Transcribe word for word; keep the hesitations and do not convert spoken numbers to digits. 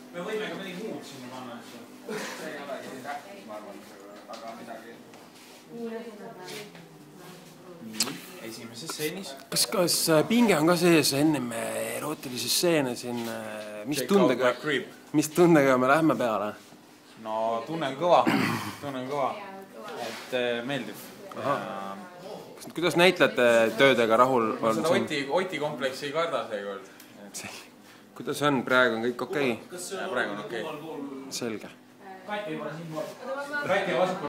Me võime ka midagi muud sinna panna, et see ei olegi nii tähtis, ma arvan, aga midagi. nii, esimeses stseenis. Kas, kas pinge on ka sees ennem erootilisi stseene siin, mis tundega, mis tundega me lähme peale? No tunnen kõva, tunnen kõva, et meeldib. Kuidas näitlejate töödega rahul on? Ma seda Oti, Oti kompleksi ei karda seekord. Kuidas on? Praegu on kõik okei? Praegu on okei. Selge. Kati juba siin. Kati vasakul.